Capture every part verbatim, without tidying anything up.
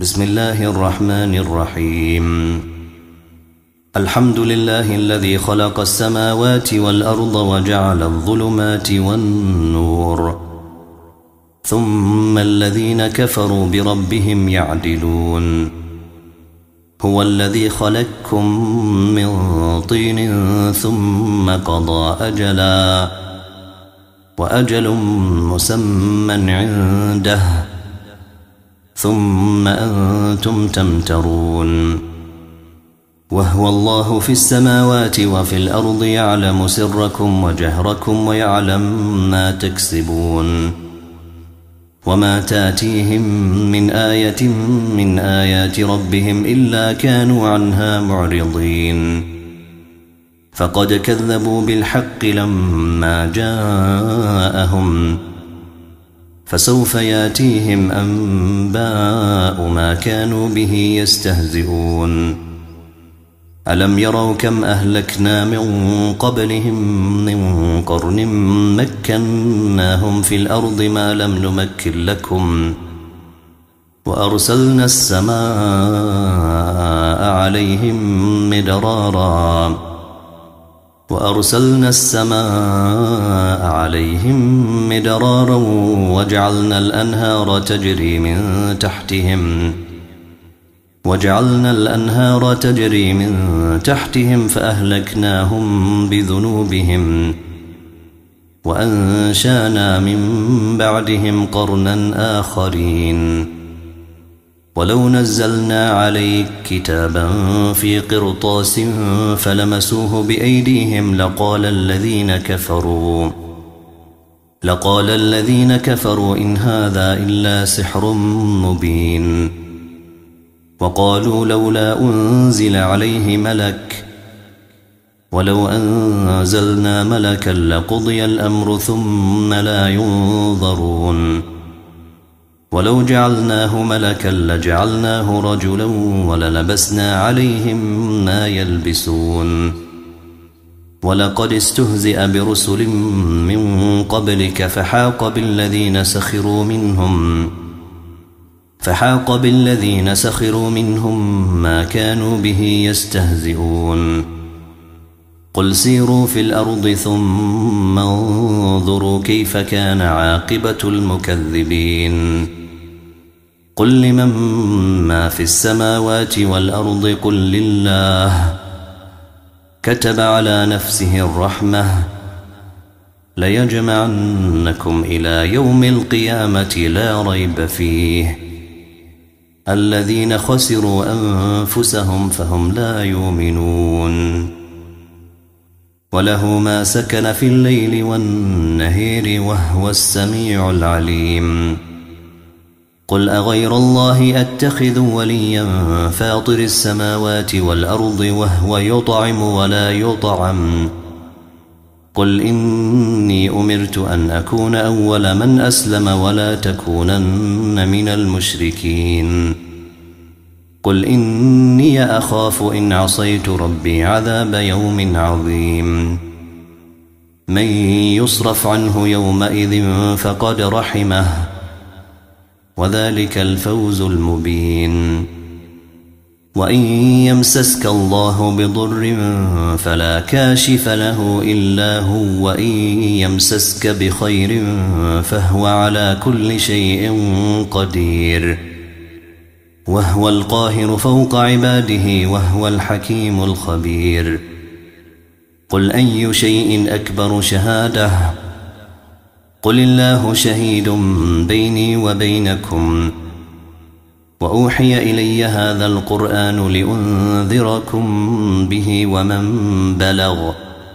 بسم الله الرحمن الرحيم. الحمد لله الذي خلق السماوات والأرض وجعل الظلمات والنور، ثم الذين كفروا بربهم يعدلون. هو الذي خلقكم من طين ثم قضى أجلا وأجل مسمى عنده ثم أنتم تمترون. وهو الله في السماوات وفي الأرض يعلم سركم وجهركم ويعلم ما تكسبون. وما تاتيهم من آية من آيات ربهم إلا كانوا عنها معرضين. فقد كذبوا بالحق لما جاءهم، فسوف ياتيهم أنباء ما كانوا به يستهزئون. ألم يروا كم أهلكنا من قبلهم من قرن مكناهم في الأرض ما لم نمكن لكم، وأرسلنا السماء عليهم مدرارا وأرسلنا السماء عليهم مدرارا وجعلنا الأنهار تجري من تحتهم وجعلنا الأنهار تجري من تحتهم فأهلكناهم بذنوبهم وأنشانا من بعدهم قرنا آخرين. ولو نزلنا عليك كتابا في قرطاس فلمسوه بأيديهم لقال الذين كفروا لقال الذين كفروا إن هذا إلا سحر مبين. وقالوا لولا أنزل عليه ملك ولو أنزلنا ملكا لقضي الأمر ثم لا ينظرون. ولو جعلناه ملكا لجعلناه رجلا وللبسنا عليهم ما يلبسون. ولقد استهزئ برسل من قبلك فحاق بالذين سخروا منهم فحاق بالذين سخروا منهم ما كانوا به يستهزئون. قل سيروا في الأرض ثم انظروا كيف كان عاقبة المكذبين. قل لمن ما في السماوات والأرض قل لله كتب على نفسه الرحمة ليجمعنكم إلى يوم القيامة لا ريب فيه. الذين خسروا أنفسهم فهم لا يؤمنون. وله ما سكن في الليل والنهار وهو السميع العليم. قل أغير الله أتخذ وليا فاطر السماوات والأرض وهو يطعم ولا يطعم. قل إني أمرت أن أكون أول من أسلم ولا تكونن من المشركين. قل إني أخاف إن عصيت ربي عذاب يوم عظيم. من يصرف عنه يومئذ فقد رحمه وذلك الفوز المبين. وإن يمسسك الله بضر فلا كاشف له إلا هو وإن يمسسك بخير فهو على كل شيء قدير. وهو القاهر فوق عباده وهو الحكيم الخبير. قل أي شيء أكبر شهادة قل الله شهيد بيني وبينكم. وأوحي إلي هذا القرآن لأنذركم به ومن بلغ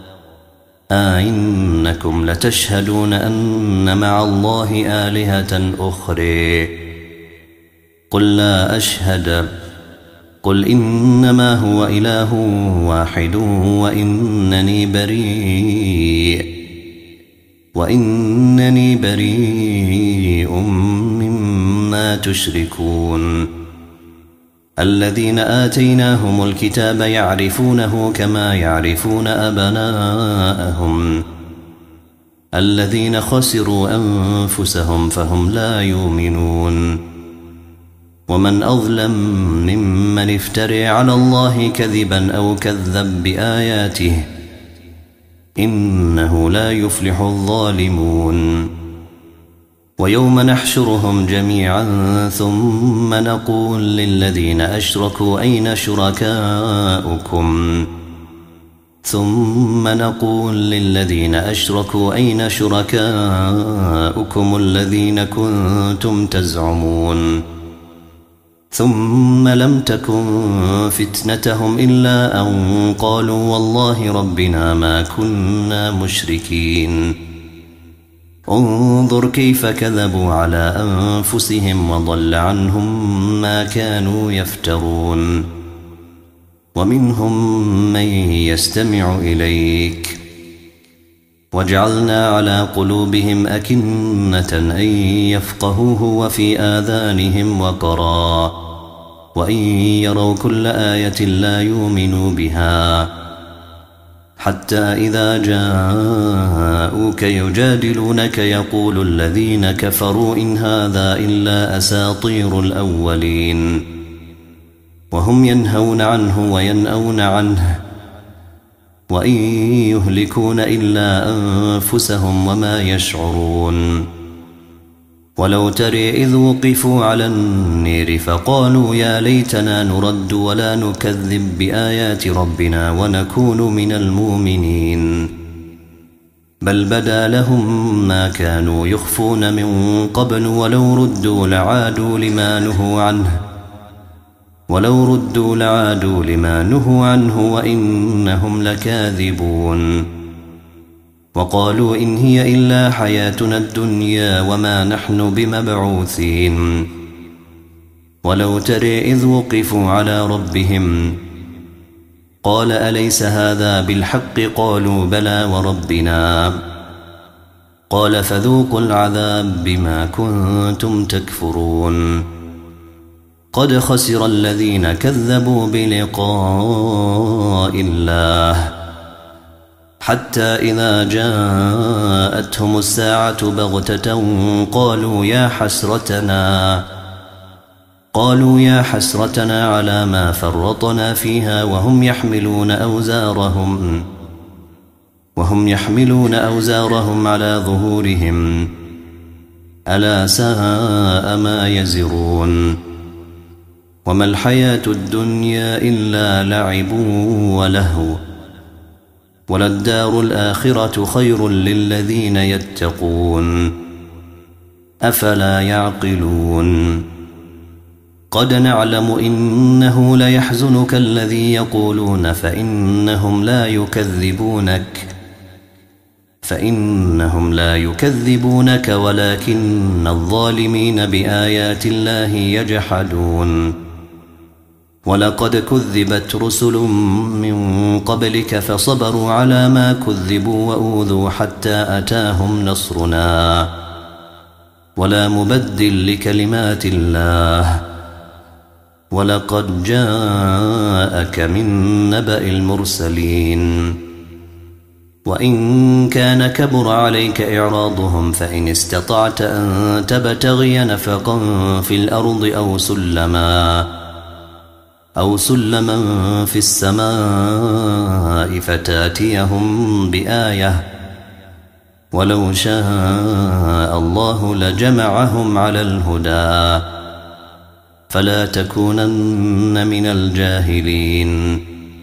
أئنكم لتشهدون أن مع الله آلهة أخرى قل لا أشهد قل إنما هو إله واحد وإنني بريء وإنني بريء مما تشركون. الذين آتيناهم الكتاب يعرفونه كما يعرفون أبناءهم. الذين خسروا أنفسهم فهم لا يؤمنون. ومن أظلم ممن افترى على الله كذبا أو كذب بآياته إنه لا يفلح الظالمون ويوم نحشرهم جميعا ثم نقول للذين أشركوا أين شركاؤكم ثم نقول للذين أشركوا أين شركاؤكم الذين كنتم تزعمون ثم لم تكن فتنتهم إلا أن قالوا والله ربنا ما كنا مشركين انظر كيف كذبوا على أنفسهم وضل عنهم ما كانوا يفترون ومنهم من يستمع إليك وجعلنا على قلوبهم أكنة أن يفقهوه وفي آذانهم وقرا وإن يروا كل آية لا يؤمنوا بها حتى إذا جاءوك يجادلونك يقول الذين كفروا إن هذا إلا أساطير الأولين وهم ينهون عنه وينأون عنه وإن يهلكون إلا أنفسهم وما يشعرون ولو ترى إذ وقفوا على النير فقالوا يا ليتنا نرد ولا نكذب بآيات ربنا ونكون من المؤمنين بل بدا لهم ما كانوا يخفون من قبل ولو ردوا لعادوا لما نهوا عنه ولو ردوا لعادوا لما نهوا عنه وإنهم لكاذبون وقالوا إن هي إلا حياتنا الدنيا وما نحن بمبعوثين ولو ترى إذ وقفوا على ربهم قال أليس هذا بالحق قالوا بلى وربنا قال فذوقوا العذاب بما كنتم تكفرون قد خسر الذين كذبوا بلقاء الله حتى إذا جاءتهم الساعة بغتة قالوا يا حسرتنا قالوا يا حسرتنا على ما فرطنا فيها وهم يحملون أوزارهم وهم يحملون أوزارهم على ظهورهم ألا ساء ما يزرون وما الحياة الدنيا إلا لعب ولهو وللدار الآخرة خير للذين يتقون أفلا يعقلون قد نعلم إنه ليحزنك الذي يقولون فإنهم لا يكذبونك فإنهم لا يكذبونك ولكن الظالمين بآيات الله يجحدون ولقد كذبت رسل من قبلك فصبروا على ما كذبوا وأوذوا حتى أتاهم نصرنا ولا مبدل لكلمات الله ولقد جاءك من نبأ المرسلين وإن كان كبر عليك إعراضهم فإن استطعت أن تبتغي نفقا في الأرض أو سلما أو سلما في السماء فتاتيهم بآية ولو شاء الله لجمعهم على الهدى فلا تكونن من الجاهلين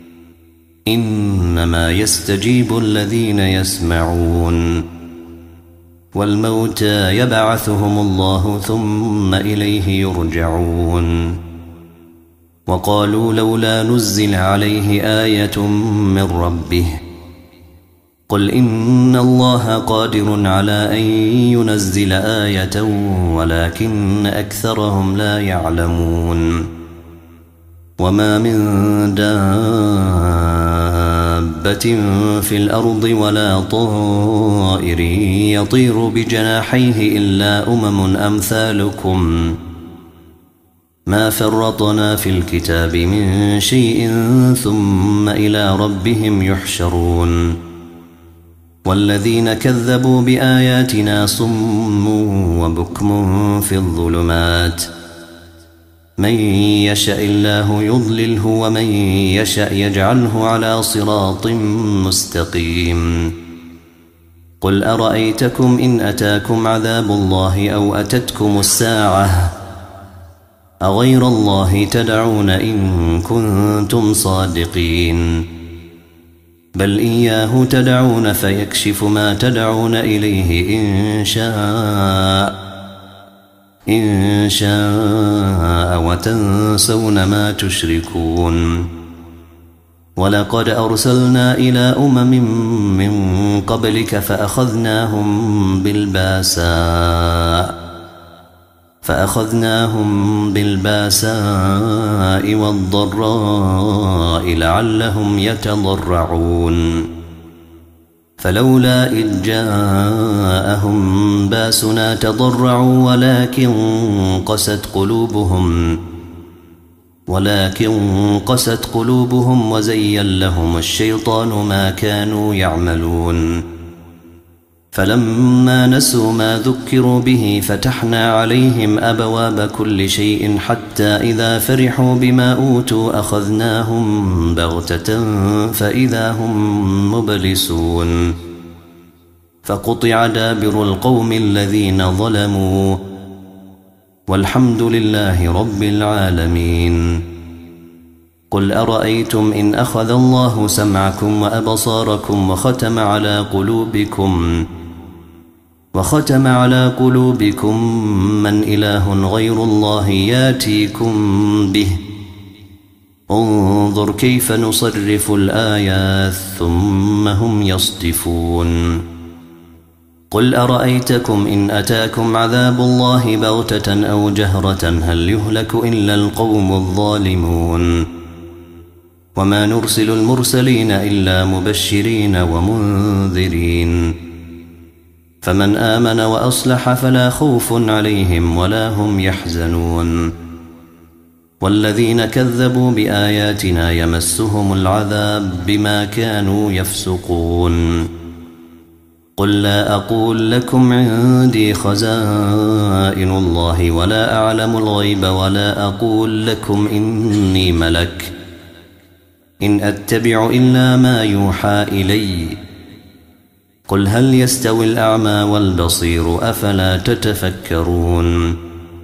إنما يستجيب الذين يسمعون والموتى يبعثهم الله ثم إليه يرجعون وقالوا لولا نزل عليه آية من ربه قل إن الله قادر على أن ينزل آية ولكن أكثرهم لا يعلمون وما من دابة في الأرض ولا طائر يطير بجناحيه إلا أمم أمثالكم ما فرطنا في الكتاب من شيء ثم إلى ربهم يحشرون والذين كذبوا بآياتنا صم وبكم في الظلمات من يشاء الله يضلله ومن يشاء يجعله على صراط مستقيم. قل أرأيتكم إن أتاكم عذاب الله أو أتتكم الساعة أغير الله تدعون إن كنتم صادقين؟ بل إياه تدعون فيكشف ما تدعون إليه إن شاء إن شاء وتنسون ما تشركون. ولقد أرسلنا إلى أمم من قبلك فأخذناهم بالباساء فأخذناهم بالباساء والضراء لعلهم يتضرعون. فلولا إذ جاءهم باسنا تضرعوا ولكن قست قلوبهم ولكن قست قلوبهم وزين لهم الشيطان ما كانوا يعملون. فلما نسوا ما ذكروا به فتحنا عليهم أبواب كل شيء حتى إذا فرحوا بما أوتوا أخذناهم بغتة فإذا هم مبلسون. فقطع دابر القوم الذين ظلموا والحمد لله رب العالمين. قل أرأيتم إن أخذ الله سمعكم وأبصاركم وختم على قلوبكم وختم على قلوبكم من إله غير الله ياتيكم به؟ انظر كيف نصرف الآيات ثم هم يصدفون. قل أرأيتكم إن أتاكم عذاب الله بغتة أو جهرة هل يهلك إلا القوم الظالمون؟ وما نرسل المرسلين إلا مبشرين ومنذرين. فمن آمن وأصلح فلا خوف عليهم ولا هم يحزنون. والذين كذبوا بآياتنا يمسهم العذاب بما كانوا يفسقون. قل لا أقول لكم عندي خزائن الله ولا أعلم الغيب ولا أقول لكم إني ملك إن أتبع إلا ما يوحى إلي. قل هل يستوي الأعمى والبصير أفلا تتفكرون.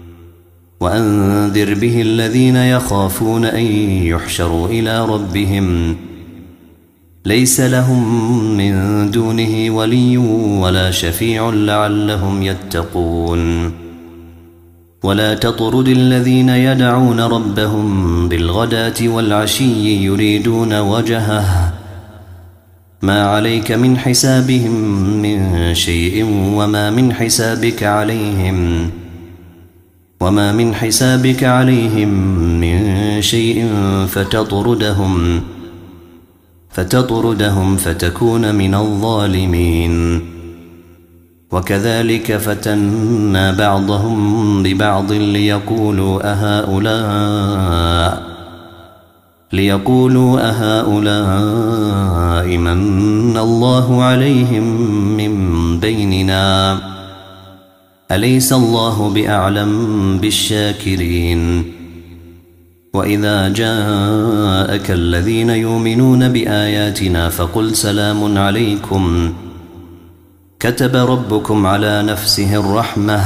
وأنذر به الذين يخافون أن يحشروا إلى ربهم ليس لهم من دونه ولي ولا شفيع لعلهم يتقون. ولا تطرد الذين يدعون ربهم بالغداة والعشي يريدون وجهه ما عليك من حسابهم من شيء وما من حسابك عليهم وما من حسابك عليهم من شيء فتطردهم فتطردهم فتكون من الظالمين. وكذلك فتنا بعضهم ببعض ليقولوا أهؤلاء ليقولوا أهؤلاء من الله عليهم من بيننا أليس الله بأعلم بالشاكرين. وإذا جاءك الذين يؤمنون بآياتنا فقل سلام عليكم كتب ربكم على نفسه الرحمة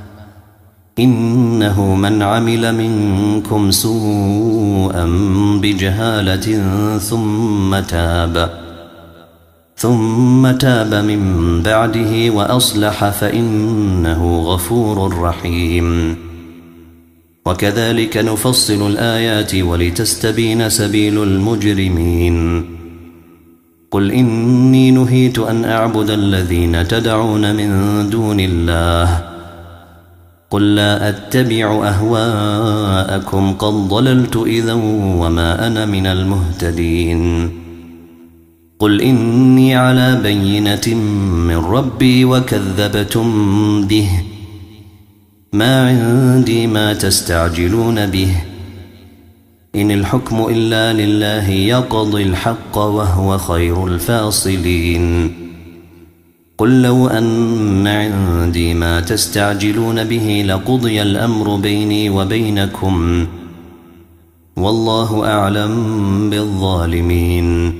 إنه من عمل منكم سوءا بجهالة ثم تاب ثم تاب من بعده وأصلح فإنه غفور رحيم. وكذلك نفصل الآيات ولتستبين سبيل المجرمين. قل إني نهيت أن أعبد الذين تدعون من دون الله قل لا أتبع أهواءكم قد ضللت إذا وما أنا من المهتدين. قل إني على بينة من ربي وكذبتم به ما عندي ما تستعجلون به إن الحكم إلا لله يقضي الحق وهو خير الفاصلين. قل لو أن عندي ما تستعجلون به لقضي الأمر بيني وبينكم والله أعلم بالظالمين.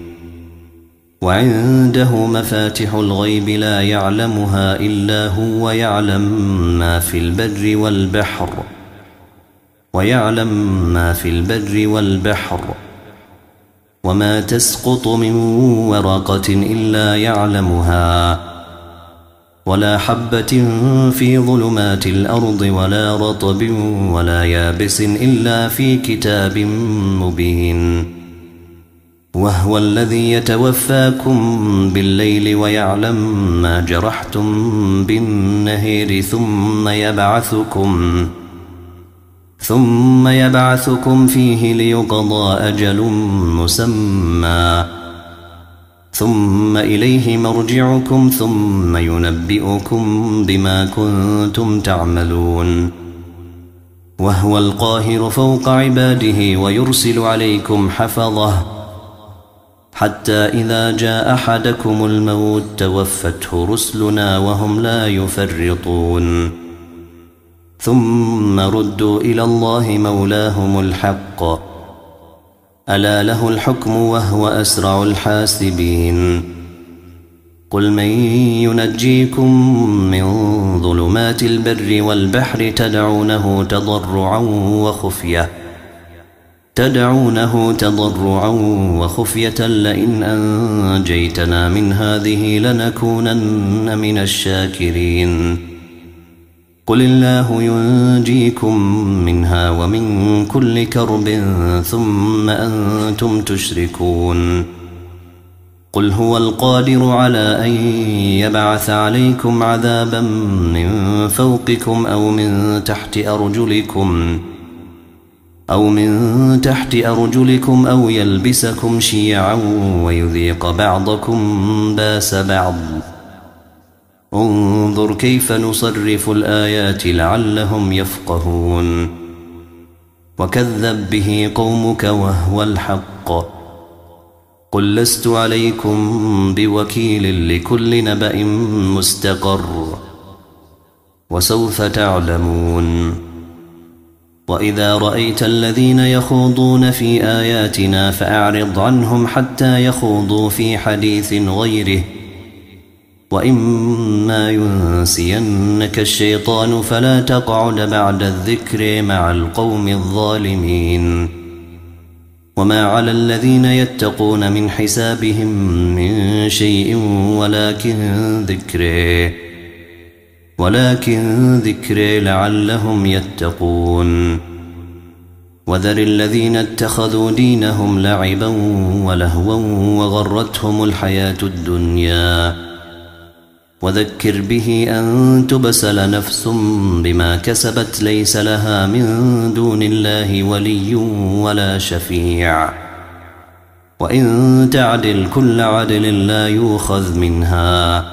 وعنده مفاتح الغيب لا يعلمها إلا هو ويعلم ما في البر والبحر ويعلم ما في البر والبحر وما تسقط من ورقة إلا يعلمها ولا حبة في ظلمات الأرض ولا رطب ولا يابس إلا في كتاب مبين. وهو الذي يتوفاكم بالليل ويعلم ما جرحتم بالنهار ثم يبعثكم ثم يبعثكم فيه ليقضى أجل مسمى ثم إليه مرجعكم ثم ينبئكم بما كنتم تعملون. وهو القاهر فوق عباده ويرسل عليكم حفظه حتى إذا جاء أحدكم الموت توفته رسلنا وهم لا يفرطون. ثم ردوا إلى الله مولاهم الحق ألا له الحكم وهو أسرع الحاسبين. قل من ينجيكم من ظلمات البر والبحر تدعونه تضرعا وخفية تدعونه تضرعا وخفية لئن أنجيتنا من هذه لنكونن من الشاكرين. قل الله ينجيكم منها ومن كل كرب ثم أنتم تشركون. قل هو القادر على أن يبعث عليكم عذابا من فوقكم أو من تحت أرجلكم أو من تحت أرجلكم أو يلبسكم شيعا ويذيق بعضكم باس بعض. انظر كيف نصرف الآيات لعلهم يفقهون. وكذب به قومك وهو الحق. قل لست عليكم بوكيل لكل نبأ مستقر وسوف تعلمون. وإذا رأيت الذين يخوضون في آياتنا فأعرض عنهم حتى يخوضوا في حديث غيره وإما ينسينك الشيطان فلا تقعد بعد الذكر مع القوم الظالمين. وما على الذين يتقون من حسابهم من شيء ولكن ذكر ولكن ذكر لعلهم يتقون. وذر الذين اتخذوا دينهم لعبا ولهوا وغرتهم الحياة الدنيا وذكر به أن تبسل نفس بما كسبت ليس لها من دون الله ولي ولا شفيع وإن تعدل كل عدل لا يؤخذ منها.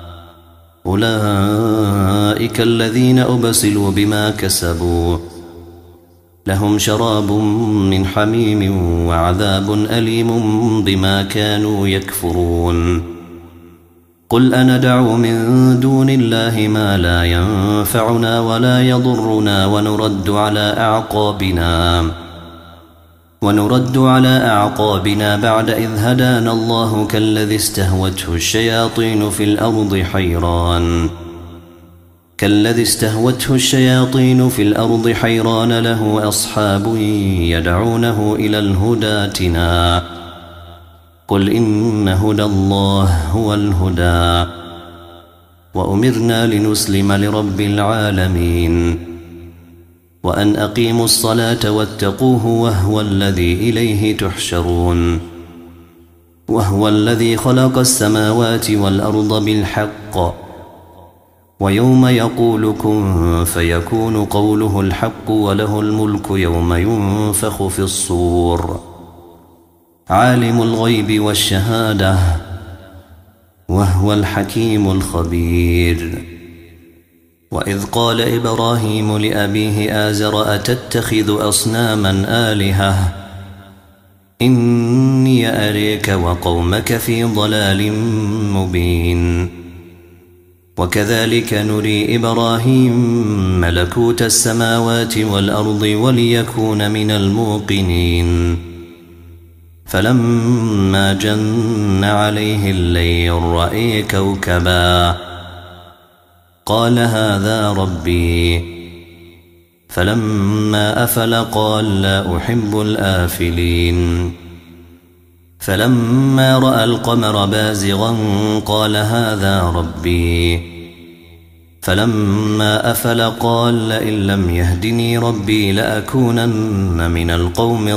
أولئك الذين أبسلوا بما كسبوا لهم شراب من حميم وعذاب أليم بما كانوا يكفرون. قل أندعو من دون الله ما لا ينفعنا ولا يضرنا ونرد على أعقابنا ونرد على أعقابنا بعد إذ هدانا الله كالذي استهوته الشياطين في الأرض حيران كالذي استهوته الشياطين في الأرض حيران له أصحاب يدعونه إلى الهدى ائتنا. قل إن هدى الله هو الهدى وأمرنا لنسلم لرب العالمين وأن أقيموا الصلاة واتقوه وهو الذي إليه تحشرون. وهو الذي خلق السماوات والأرض بالحق ويوم يقول كن فيكون قوله الحق وله الملك يوم ينفخ في الصور عالم الغيب والشهادة وهو الحكيم الخبير. وإذ قال إبراهيم لأبيه آزر أتتخذ أصناما آلهة إني أريك وقومك في ضلال مبين. وكذلك نري إبراهيم ملكوت السماوات والأرض وليكون من الموقنين. فلما جن عليه الليل رأى كوكبا قال هذا ربي، فلما أفل قال لا أحب الآفلين. فلما رأى القمر بازغا قال هذا ربي، فلما أفل قال لئن لم يهدني ربي لأكونن من القوم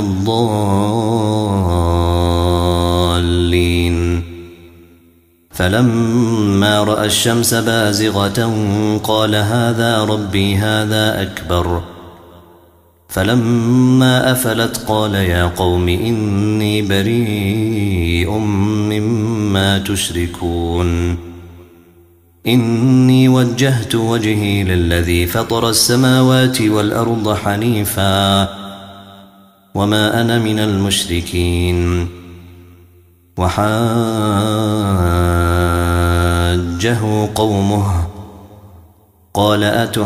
الضالين. فلما رأى الشمس بازغة قال هذا ربي هذا أكبر. فلما أفلت قال يا قوم إني بريء مما تشركون. إني وجهت وجهي للذي فطر السماوات والأرض حنيفا وما أنا من المشركين. وحاجه قومه قال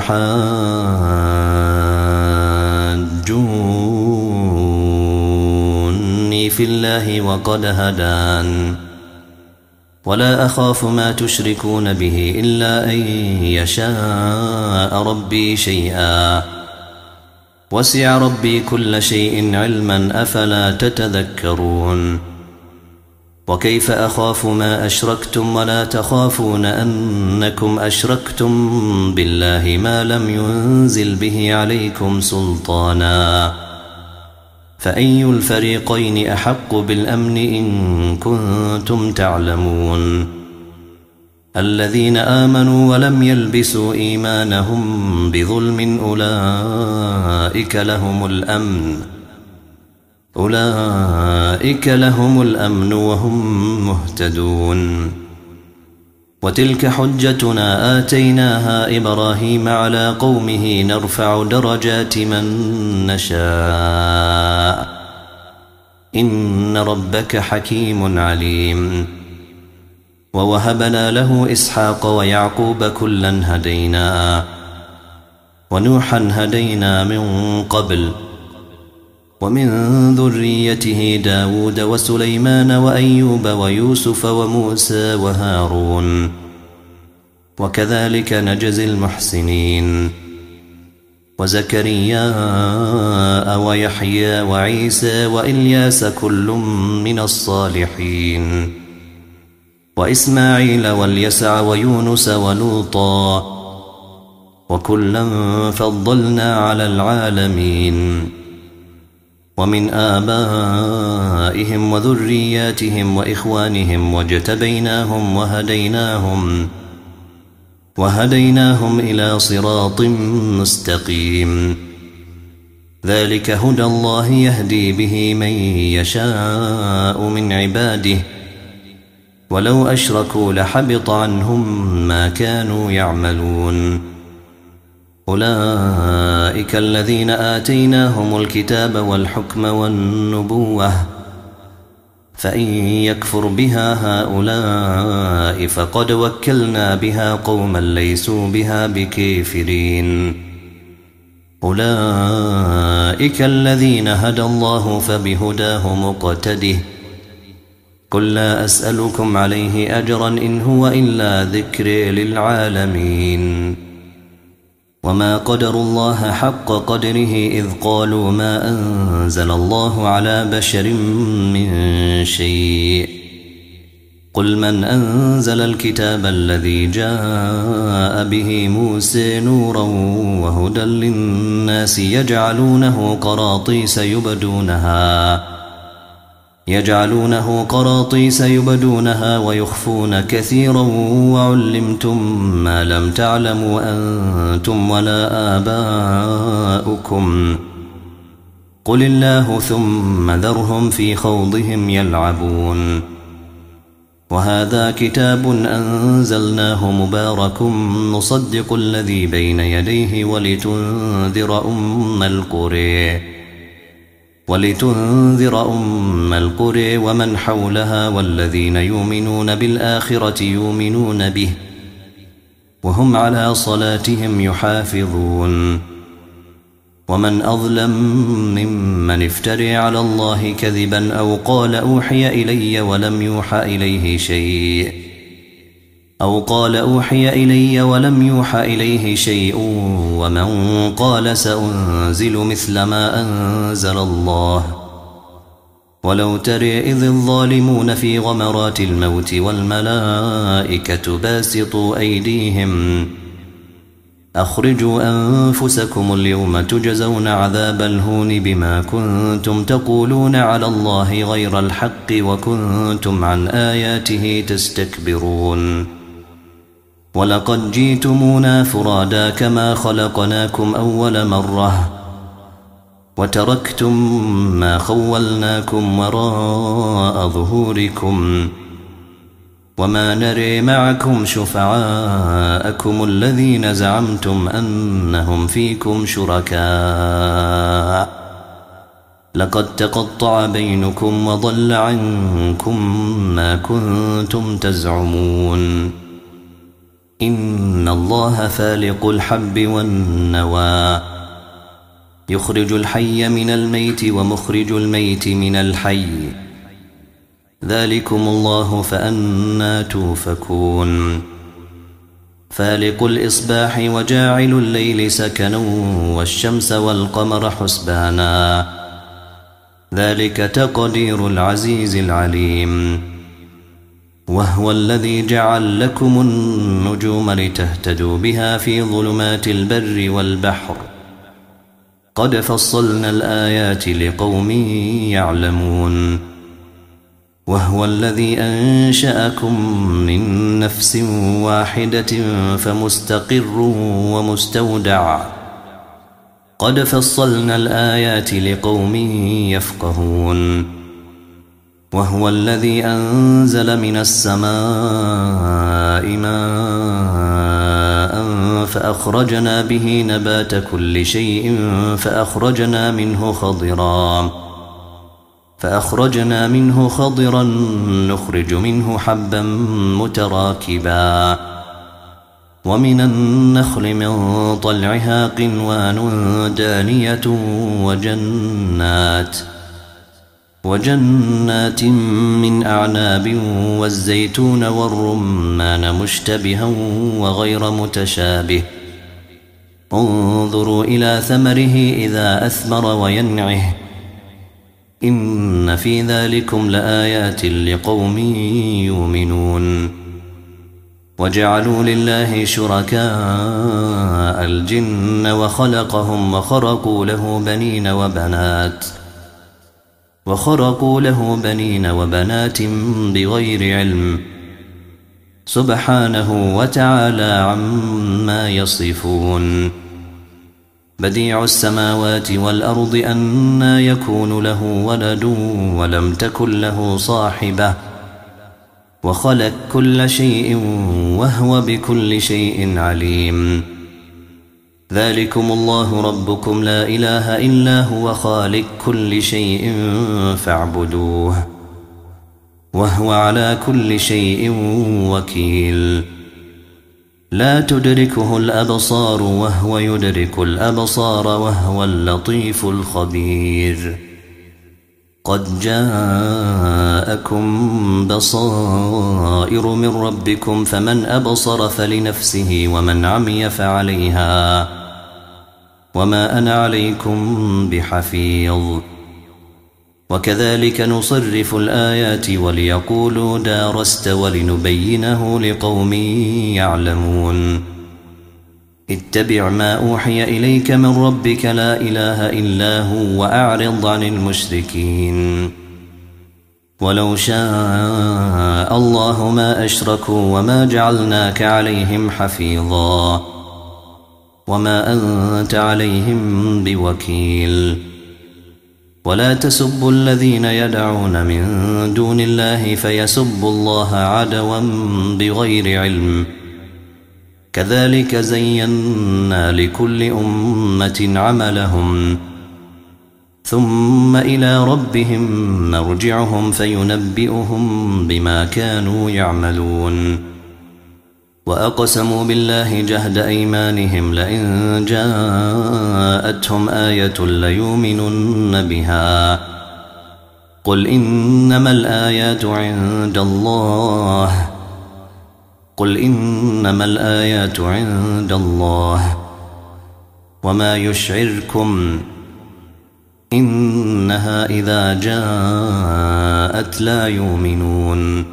أتحاجوني في الله وقد هدان ولا أخاف ما تشركون به إلا أن يشاء ربي شيئا وسع ربي كل شيء علما أفلا تتذكرون. وكيف أخاف ما أشركتم ولا تخافون أنكم أشركتم بالله ما لم ينزل به عليكم سلطانا فأي الفريقين أحق بالأمن إن كنتم تعلمون. الذين آمنوا ولم يلبسوا إيمانهم بظلم أولئك لهم الأمن أولئك لهم الأمن وهم مهتدون. وتلك حجتنا آتيناها إبراهيم على قومه نرفع درجات من نشاء إن ربك حكيم عليم. ووهبنا له إسحاق ويعقوب كلا هدينا ونوحا هدينا من قبل ومن ذريته داود وسليمان وأيوب ويوسف وموسى وهارون وكذلك نجزي المحسنين. وزكريا ويحيى وعيسى وإلياس كل من الصالحين وإسماعيل واليسع ويونس ولوطا وكلا فضلنا على العالمين. ومن آبائهم وذرياتهم وإخوانهم واجتبيناهم وهديناهم وهديناهم إلى صراط مستقيم. ذلك هدى الله يهدي به من يشاء من عباده ولو أشركوا لحبط عنهم ما كانوا يعملون. أولئك الذين آتيناهم الكتاب والحكم والنبوة فإن يكفر بها هؤلاء فقد وكلنا بها قوما ليسوا بها بكافرين. أولئك الذين هدى الله فبهداه مقتده. قل لا أسألكم عليه أجرا إن هو إلا ذكر للعالمين. وما قدروا الله حق قدره إذ قالوا ما أنزل الله على بشر من شيء. قل من أنزل الكتاب الذي جاء به موسى نورا وهدى للناس يجعلونه قراطيس يبدونها يجعلونه قراطيس يبدونها ويخفون كثيرا وعلمتم ما لم تعلموا أنتم ولا آباؤكم قل الله ثم ذرهم في خوضهم يلعبون. وهذا كتاب أنزلناه مبارك مصدق الذي بين يديه ولتنذر أم القرى ولتنذر أم القرى ومن حولها والذين يؤمنون بالآخرة يؤمنون به وهم على صلاتهم يحافظون ومن أظلم ممن افترى على الله كذبا أو قال أوحي إلي ولم يوحى إليه شيء أو قال أوحي إلي ولم يوحى إليه شيء ومن قال سأنزل مثل ما أنزل الله ولو ترى إذ الظالمون في غمرات الموت والملائكة باسطوا أيديهم أخرجوا أنفسكم اليوم تجزون عذاب الهون بما كنتم تقولون على الله غير الحق وكنتم عن آياته تستكبرون ولقد جئتمونا فرادا كما خلقناكم أول مرة وتركتم ما خولناكم وراء ظهوركم وما نري معكم شفعاءكم الذين زعمتم أنهم فيكم شركاء لقد تقطع بينكم وضل عنكم ما كنتم تزعمون إن الله فالق الحب والنوى يخرج الحي من الميت ومخرج الميت من الحي ذلكم الله فأنا توفكون فالق الإصباح وجاعل الليل سكنا والشمس والقمر حسبانا ذلك تقدير العزيز العليم وهو الذي جعل لكم النجوم لتهتدوا بها في ظلمات البر والبحر قد فصلنا الآيات لقوم يعلمون وهو الذي أنشأكم من نفس واحدة فمستقر ومستودع قد فصلنا الآيات لقوم يفقهون وهو الذي أنزل من السماء ماء فأخرجنا به نبات كل شيء فأخرجنا منه خضرا فأخرجنا منه خضرا نخرج منه حبا متراكبا ومن النخل من طلعها قنوان دانية وجنات وجنات من أعناب والزيتون والرمان مشتبها وغير متشابه انظروا إلى ثمره إذا أثمر وينعه إن في ذلكم لآيات لقوم يؤمنون وجعلوا لله شركاء الجن وخلقهم وخرقوا له بنين وبنات وخرقوا له بنين وبنات بغير علم سبحانه وتعالى عما يصفون بديع السماوات والأرض أنى يكون له ولد ولم تكن له صاحبة وخلق كل شيء وهو بكل شيء عليم ذلكم الله ربكم لا إله إلا هو خالق كل شيء فاعبدوه وهو على كل شيء وكيل لا تدركه الأبصار وهو يدرك الأبصار وهو اللطيف الخبير قد جاءكم بصائر من ربكم فمن أبصر فلنفسه ومن عمي فعليها وما أنا عليكم بحفيظ وكذلك نصرف الآيات وليقولوا دارست ولنبينه لقوم يعلمون اتبع ما أوحي إليك من ربك لا إله إلا هو وأعرض عن المشركين ولو شاء الله ما أشركوا وما جعلناك عليهم حفيظا وما أنت عليهم بوكيل ولا تسبوا الذين يدعون من دون الله فيسبوا الله عدوا بغير علم كذلك زينا لكل أمة عملهم ثم إلى ربهم مرجعهم فينبئهم بما كانوا يعملون وأقسموا بالله جهد أيمانهم لئن جاءتهم آية ليؤمنن بها قل إنما الآيات عند الله قل إنما الآيات عند الله وما يشعركم إنها إذا جاءت لا يؤمنون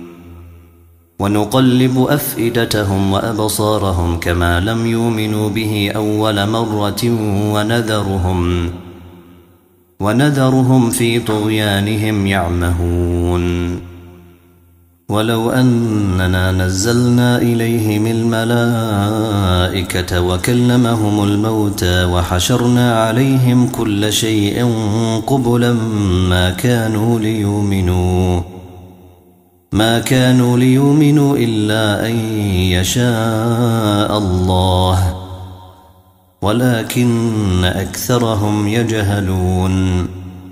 ونقلب أفئدتهم وأبصارهم كما لم يؤمنوا به أول مرة ونذرهم ونذرهم في طغيانهم يعمهون ولو أننا نزلنا إليهم الملائكة وكلمهم الموتى وحشرنا عليهم كل شيء قبلا ما كانوا ليؤمنوا ما كانوا ليؤمنوا إلا أن يشاء الله ولكن أكثرهم يجهلون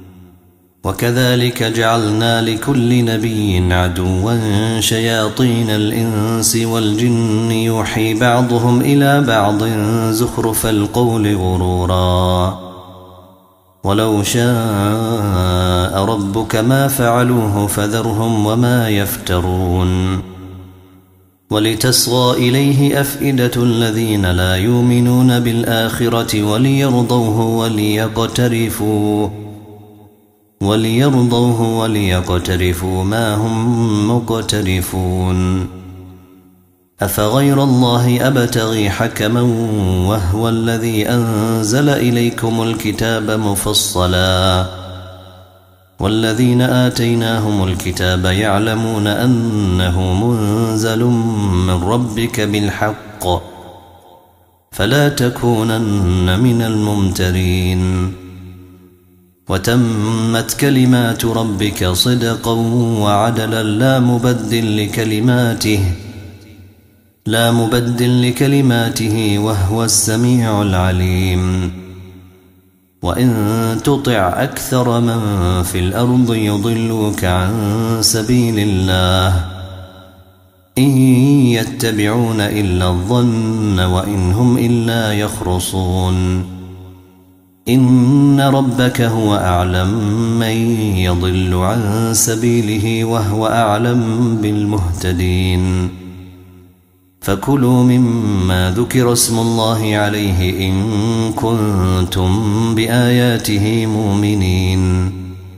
وكذلك جعلنا لكل نبي عدوا شياطين الإنس والجن يوحي بعضهم إلى بعض زخرف القول غرورا ولو شاء ربك ما فعلوه فذرهم وما يفترون ولتصغى إليه أفئدة الذين لا يؤمنون بالآخرة وليرضوه وليقترفوا وليرضوه وليقترفوا ما هم مقترفون أفغير الله أبتغي حكما وهو الذي أنزل إليكم الكتاب مفصلا والذين آتيناهم الكتاب يعلمون أنه منزل من ربك بالحق فلا تكونن من الممترين وتمت كلمات ربك صدقا وعدلا لا مبدل لكلماته لا مبدل لكلماته وهو السميع العليم وإن تطع أكثر من في الأرض يضلوك عن سبيل الله إن يتبعون إلا الظن وإن هم إلا يخرصون إن ربك هو أعلم من يضل عن سبيله وهو أعلم بالمهتدين فكلوا مما ذكر اسم الله عليه إن كنتم بآياته مؤمنين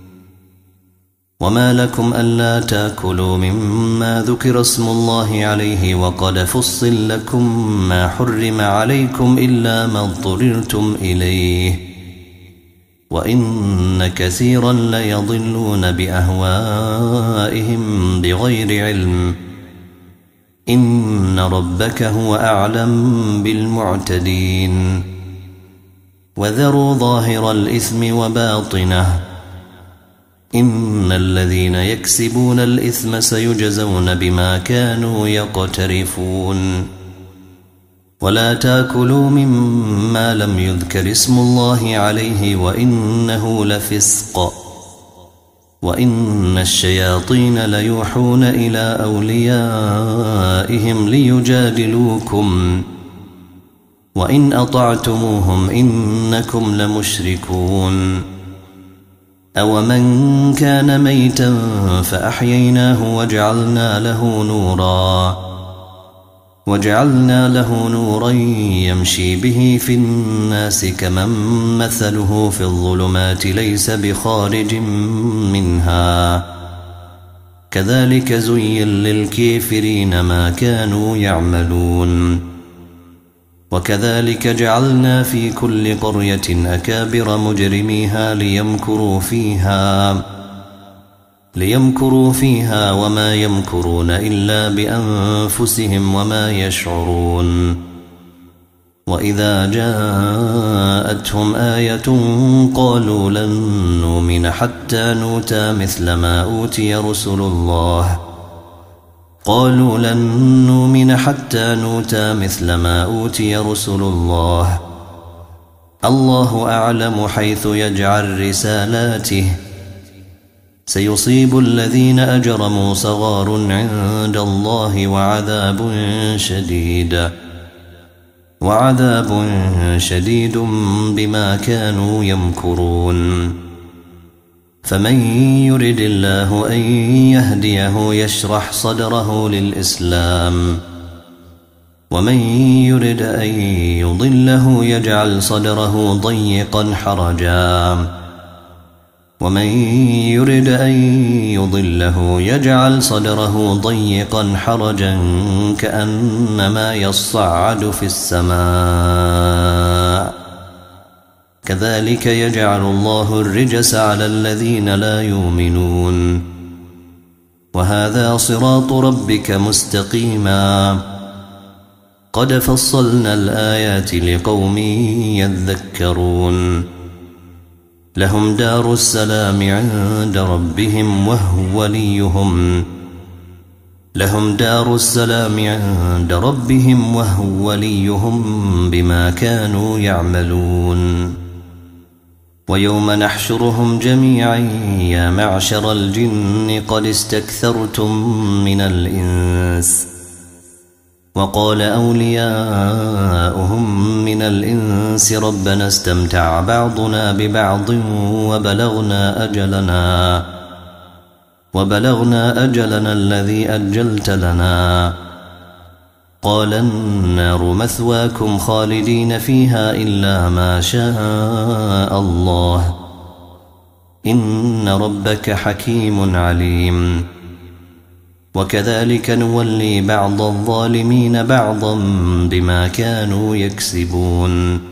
وما لكم ألا تأكلوا مما ذكر اسم الله عليه وقد فصل لكم ما حرم عليكم إلا ما اضطررتم إليه وإن كثيرا ليضلون بأهوائهم بغير علم إن ربك هو أعلم بالمعتدين وذروا ظاهر الإثم وباطنه إن الذين يكسبون الإثم سيجزون بما كانوا يقترفون ولا تأكلوا مما لم يذكر اسم الله عليه وإنه لفسق وإن الشياطين ليوحون إلى أوليائهم ليجادلوكم وإن أطعتموهم إنكم لمشركون أومن كان ميتا فأحييناه وجعلنا له نورا وجعلنا له نورا يمشي به في الناس كمن مثله في الظلمات ليس بخارج منها كذلك زين للكافرين ما كانوا يعملون وكذلك جعلنا في كل قرية أكابر مجرميها ليمكروا فيها ليمكروا فيها وما يمكرون إلا بأنفسهم وما يشعرون وإذا جاءتهم آية قالوا لن نؤمن حتى نؤتى مثل ما أوتي رسل الله قالوا لن نؤمن حتى نؤتى مثل ما أوتي رسل الله الله أعلم حيث يجعل رسالاته سيصيب الذين أجرموا صغار عند الله وعذاب شديد وعذاب شديد بما كانوا يمكرون. فمن يرد الله أن يهديه يشرح صدره للإسلام، ومن يرد أن يضله يجعل صدره ضيقا حرجا، ومن يرد أن يضله يجعل صدره ضيقا حرجا كأنما يصعد في السماء، كذلك يجعل الله الرجس على الذين لا يؤمنون. وهذا صراط ربك مستقيما، قد فصلنا الآيات لقوم يذكرون. لهم دار السلام عند ربهم وهو وليهم لهم دار السلام عند ربهم وهو وليهم بما كانوا يعملون. ويوم نحشرهم جميعا يا معشر الجن قد استكثرتم من الإنس، وقال أولياؤهم من الإنس ربنا استمتع بعضنا ببعض وبلغنا أجلنا وبلغنا أجلنا الذي أجلت لنا، قال النار مثواكم خالدين فيها إلا ما شاء الله، إن ربك حكيم عليم. وكذلك نولي بعض الظالمين بعضا بما كانوا يكسبون.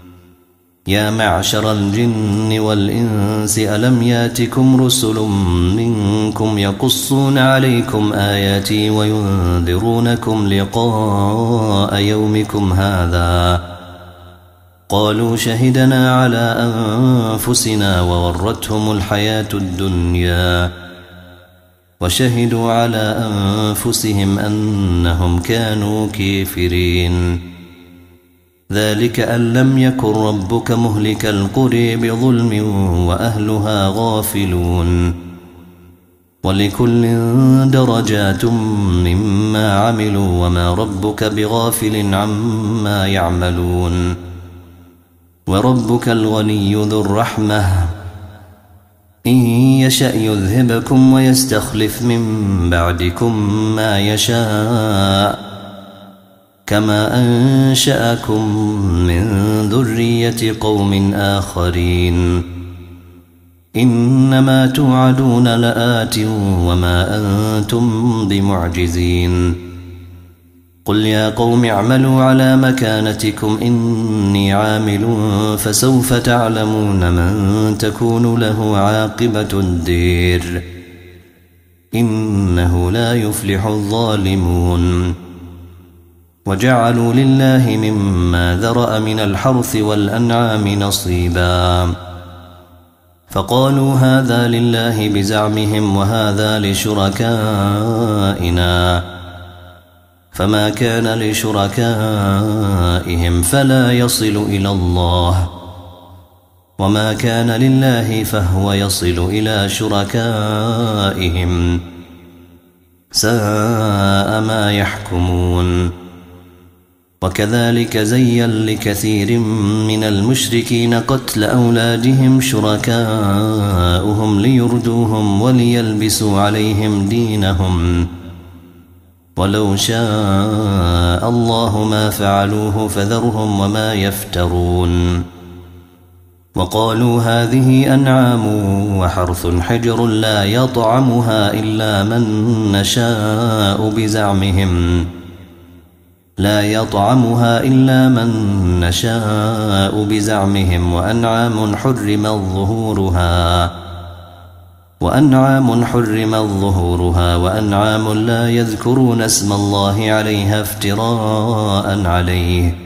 يا معشر الجن والإنس ألم ياتكم رسل منكم يقصون عليكم آياتي وينذرونكم لقاء يومكم هذا؟ قالوا شهدنا على أنفسنا وغرتهم الحياة الدنيا وشهدوا على أنفسهم أنهم كانوا كافرين. ذلك أن لم يكن ربك مهلك القرى بظلم وأهلها غافلون. ولكل درجات مما عملوا وما ربك بغافل عما يعملون. وربك الغني ذو الرحمة، إن يشأ يذهبكم ويستخلف من بعدكم ما يشاء كما أنشأكم من ذرية قوم آخرين. إنما توعدون لآت وما أنتم بمعجزين. قل يا قوم اعملوا على مكانتكم إني عامل فسوف تعلمون من تكون له عاقبة الدير، إنه لا يفلح الظالمون. وجعلوا لله مما ذرأ من الحرث والأنعام نصيبا، فقالوا هذا لله بزعمهم وهذا لشركائنا، فما كان لشركائهم فلا يصل إلى الله، وما كان لله فهو يصل إلى شركائهم، ساء ما يحكمون. وكذلك زين لكثير من المشركين قتل أولادهم شركاؤهم ليردوهم وليلبسوا عليهم دينهم، ولو شاء الله ما فعلوه فذرهم وما يفترون. وقالوا هذه أنعام وحرث حجر لا يطعمها إلا من نشاء بزعمهم لا يطعمها إلا من نشاء بزعمهم وأنعام حرم ظهورها وأنعام حرم ظهورها وأنعام لا يذكرون اسم الله عليها افتراء عليه،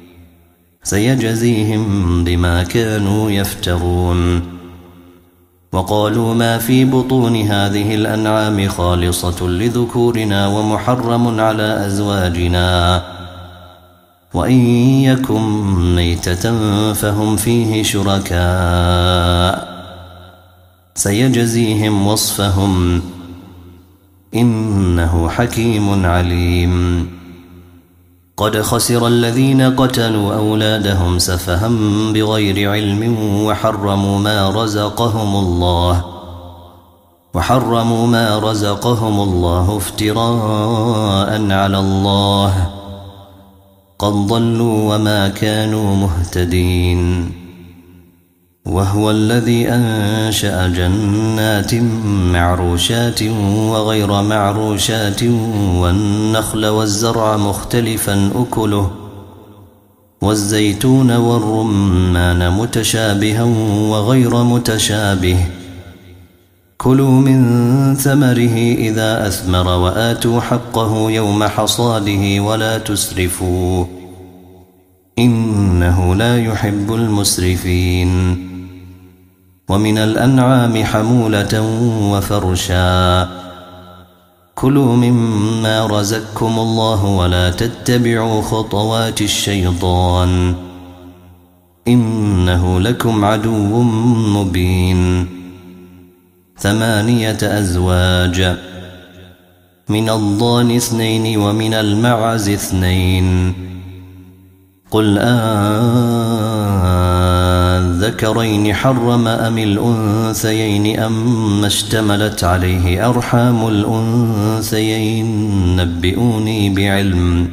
سيجزيهم بما كانوا يفترون. وقالوا ما في بطون هذه الأنعام خالصة لذكورنا ومحرم على أزواجنا، وإن يكن ميتة فهم فيه شركاء، سيجزيهم وصفهم إنه حكيم عليم. قد خسر الذين قتلوا أولادهم سفها بغير علم وحرموا ما رزقهم الله وحرموا ما رزقهم الله افتراء على الله قد ضلوا وما كانوا مهتدين. وهو الذي أنشأ جنات معروشات وغير معروشات والنخل والزرع مختلفا أكله والزيتون والرمان متشابها وغير متشابه كلوا من ثمره إذا أثمر وآتوا حقه يوم حصاده ولا تسرفوا إنه لا يحب المسرفين. ومن الأنعام حمولة وفرشا كلوا مما رزقكم الله ولا تتبعوا خطوات الشيطان إنه لكم عدو مبين. ثمانية أزواج من الضأن اثنين ومن المعز اثنين قل أذكرين حرم أم الأنثيين أم اشتملت عليه أرحام الأنثيين نبئوني بعلم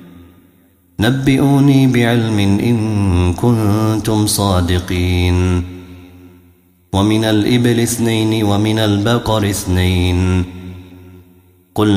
نبئوني بعلم إن كنتم صادقين. ومن الإبل اثنين ومن البقر اثنين قل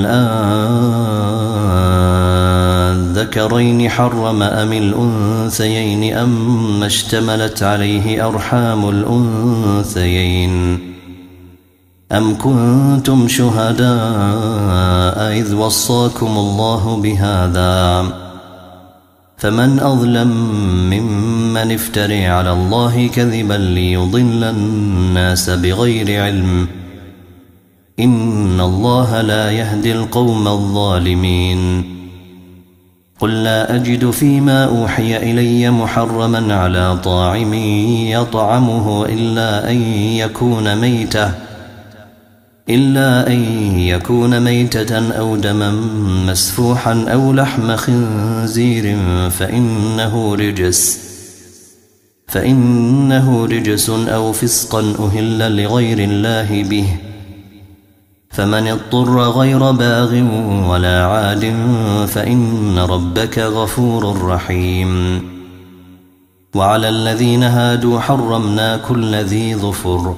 أذكرين حرم أم الأنثيين أم اشتملت عليه أرحام الأنثيين أم كنتم شهداء إذ وصاكم الله بهذا فمن أظلم ممن افتري على الله كذبا ليضل الناس بغير علم إن الله لا يهدي القوم الظالمين. قل لا أجد فيما أوحي إلي محرما على طاعم يطعمه إلا أن يكون ميتة إلا أن يكون ميتة أو دما مسفوحا أو لحم خنزير فإنه رجس فإنه رجس أو فسقا أهل لغير الله به فمن اضطر غير باغ ولا عاد فإن ربك غفور رحيم. وعلى الذين هادوا حرمنا كل ذي ظفر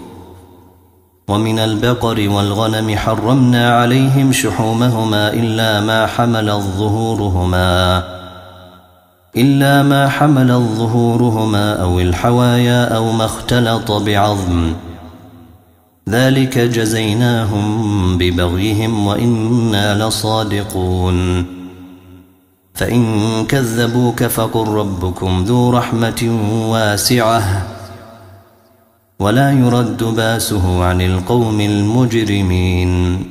ومن البقر والغنم حرمنا عليهم شحومهما إلا ما حملت ظهورهما إلا ما حملت ظهورهما أو الحوايا أو ما اختلط بعظم ذلك جزيناهم ببغيهم وإنا لصادقون. فإن كذبوك فقل ربكم ذو رحمة واسعة ولا يرد باسه عن القوم المجرمين.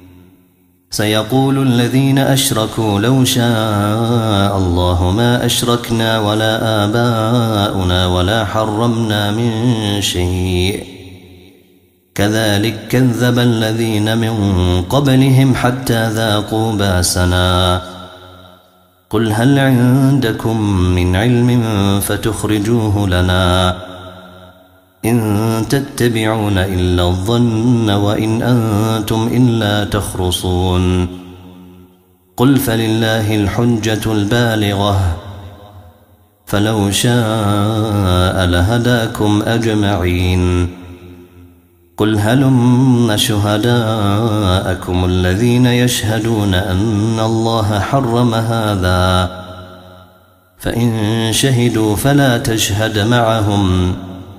سيقول الذين أشركوا لو شاء الله ما أشركنا ولا آباؤنا ولا حرمنا من شيء كذلك كذب الذين من قبلهم حتى ذاقوا باسنا. قل هل عندكم من علم فتخرجوه لنا إن تتبعون إلا الظن وإن أنتم إلا تخرصون. قل فلله الحجة البالغة فلو شاء لهداكم أجمعين. قل هلم شهداءكم الذين يشهدون أن الله حرم هذا فإن شهدوا فلا تشهد معهم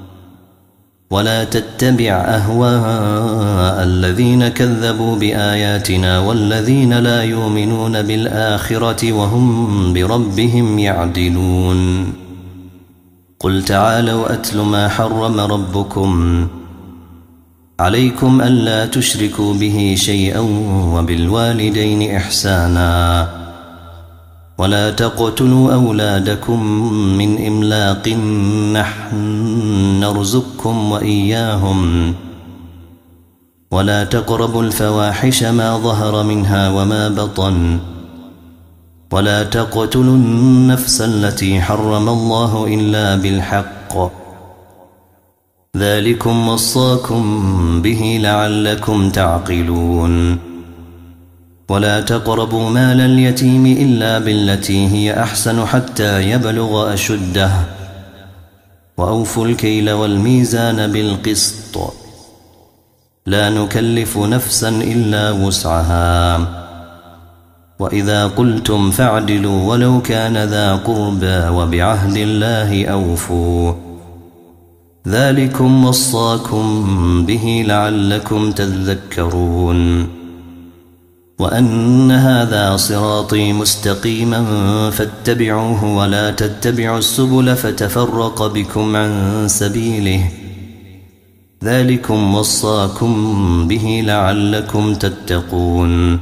ولا تتبع أهواء الذين كذبوا بآياتنا والذين لا يؤمنون بالآخرة وهم بربهم يعدلون. قل تعالوا أتل ما حرم ربكم عليكم ألا تشركوا به شيئا وبالوالدين إحسانا ولا تقتلوا أولادكم من إملاق نحن نرزقكم وإياهم ولا تقربوا الفواحش ما ظهر منها وما بطن ولا تقتلوا النفس التي حرم الله إلا بالحق ذلكم وصاكم به لعلكم تعقلون ولا تقربوا مال اليتيم إلا بالتي هي أحسن حتى يبلغ أشده وأوفوا الكيل والميزان بالقسط لا نكلف نفسا إلا وسعها وإذا قلتم فاعدلوا ولو كان ذا قربى وبعهد الله أوفوا ذلكم وصاكم به لعلكم تذكرون وأن هذا صراطي مستقيما فاتبعوه ولا تتبعوا السبل فتفرق بكم عن سبيله ذلكم وصاكم به لعلكم تتقون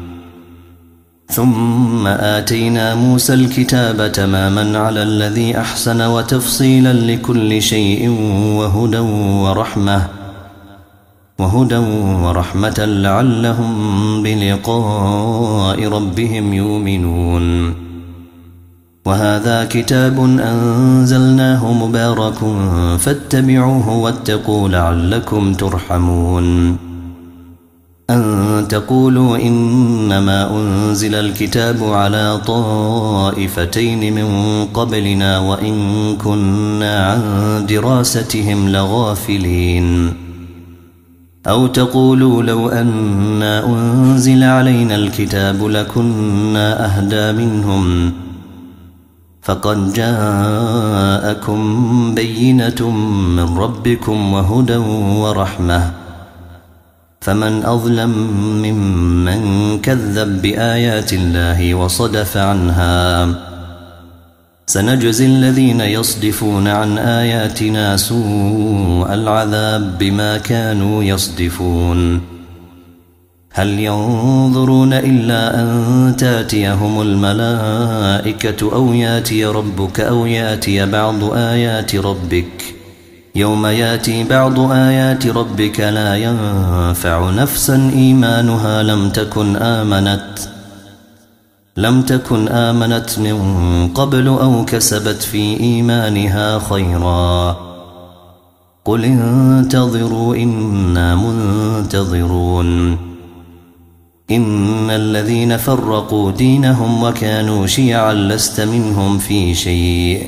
ثم آتينا موسى الكتاب تماما على الذي أحسن وتفصيلا لكل شيء وهدى ورحمة وهدى ورحمة لعلهم بلقاء ربهم يؤمنون وهذا كتاب أنزلناه مبارك فاتبعوه واتقوا لعلكم ترحمون أن تقولوا إنما أنزل الكتاب على طائفتين من قبلنا وإن كنا عن دراستهم لغافلين أو تقولوا لو أنا أنزل علينا الكتاب لكنا أهدى منهم فقد جاءكم بينة من ربكم وهدى ورحمة فمن أظلم ممن كذب بآيات الله وصدف عنها سنجزي الذين يصدفون عن آياتنا سوء العذاب بما كانوا يصدفون هل ينظرون إلا أن تاتيهم الملائكة أو ياتي ربك أو ياتي بعض آيات ربك يوم ياتي بعض آيات ربك لا ينفع نفسا إيمانها لم تكن آمنت لم تكن آمنت من قبل أو كسبت في إيمانها خيرا قل انتظروا إنا منتظرون إن الذين فرقوا دينهم وكانوا شيعا لست منهم في شيء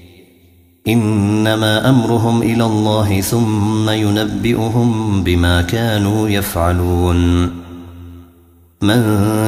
إنما أمرهم إلى الله ثم ينبئهم بما كانوا يفعلون من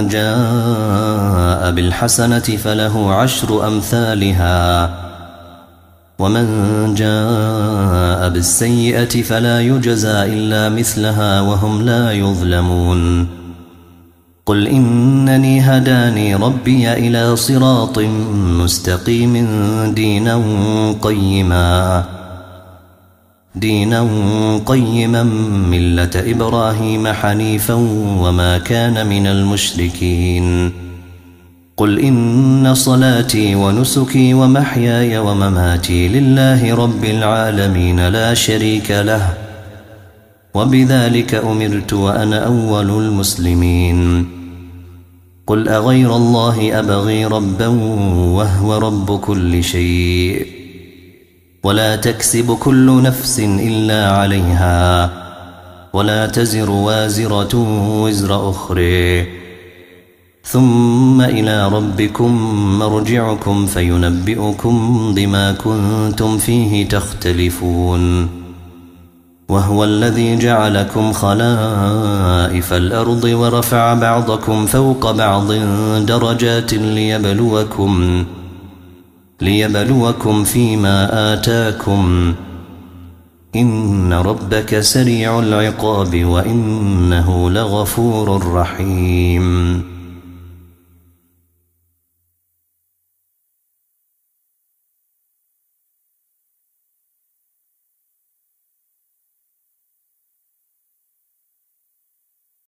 جاء بالحسنة فله عشر أمثالها ومن جاء بالسيئة فلا يجزى إلا مثلها وهم لا يظلمون قل إنني هداني ربي إلى صراط مستقيم دينا قيما دينا قيما ملة إبراهيم حنيفا وما كان من المشركين قل إن صلاتي ونسكي ومحياي ومماتي لله رب العالمين لا شريك له وبذلك أمرت وأنا أول المسلمين قل أغير الله أبغي ربا وهو رب كل شيء ولا تكسب كل نفس إلا عليها ولا تزر وازرة وزر أخرى ثم إلى ربكم مرجعكم فينبئكم بما كنتم فيه تختلفون وهو الذي جعلكم خلائف الأرض ورفع بعضكم فوق بعض درجات ليبلوكم ليبلوكم فيما آتاكم إن ربك سريع العقاب وإنه لغفور رحيم